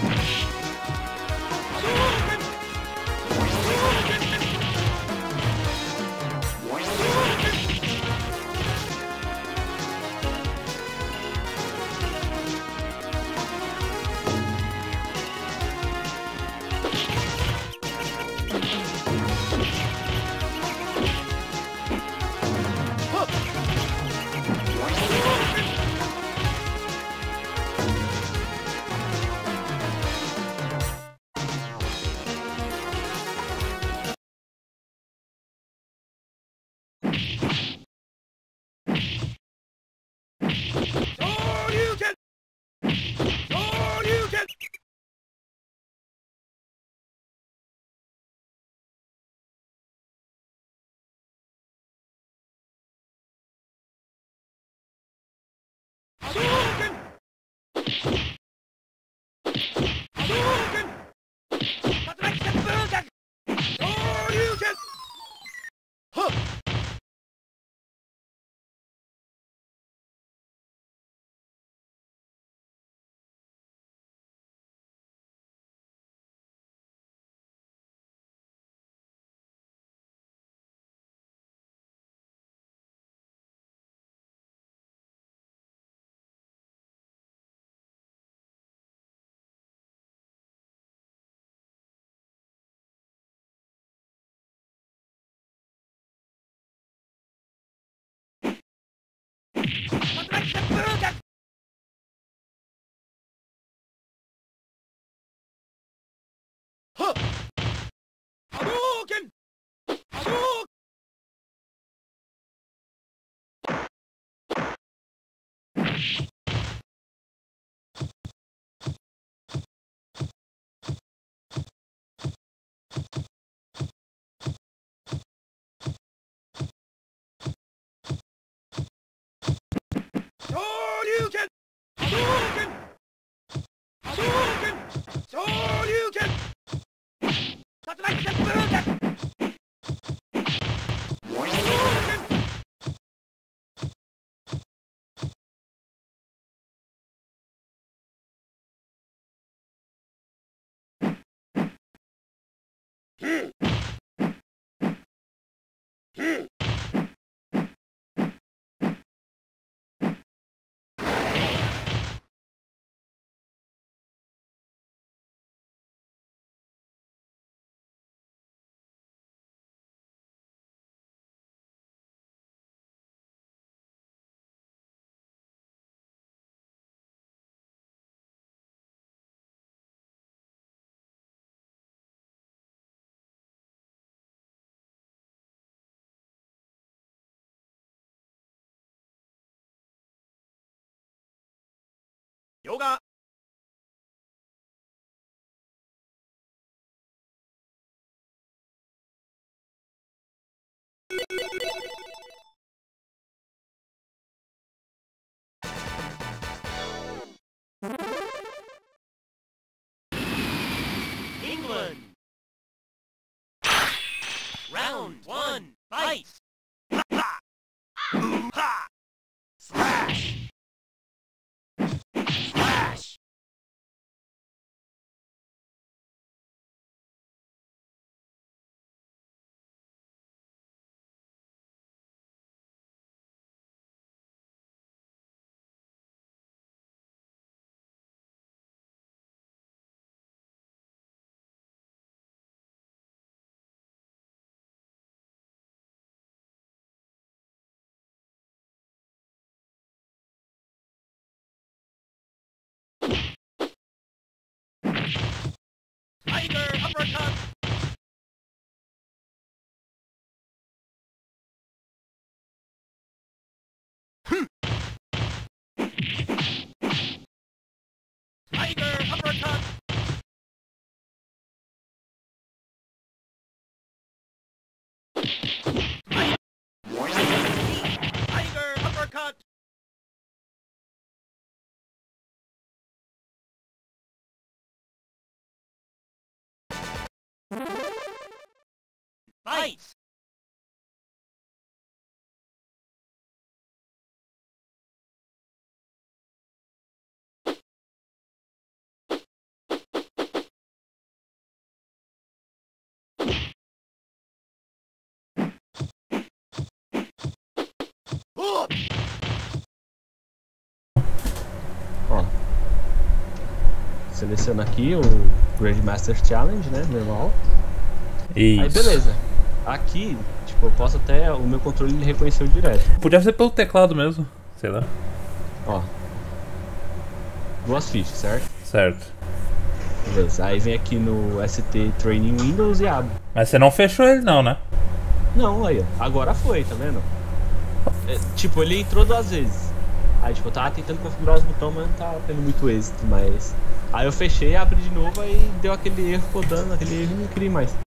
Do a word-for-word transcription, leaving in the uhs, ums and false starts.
Yoga. England. Round one, fight! Ha! Ha! Slash! Slash! Tiger uppercut! Tiger uppercut! Tiger uppercut! Fight! Ó. Seleciona aqui o Grandmaster Challenge, né? Normal. Isso. Aí beleza. Aqui, tipo, eu posso até. O meu controle ele reconheceu direto. Podia ser pelo teclado mesmo. Sei lá. Ó. Duas fichas, certo? Certo. Beleza. Aí vem aqui no S T Training Windows e abre. Mas você não fechou ele não, né? Não, aí, ó. Agora foi, tá vendo? É, tipo, ele entrou duas vezes. Aí, tipo, eu tava tentando configurar os botões, mas não tava tendo muito êxito, mas... Aí eu fechei, abri de novo, aí deu aquele erro rodando, aquele erro e não queria mais.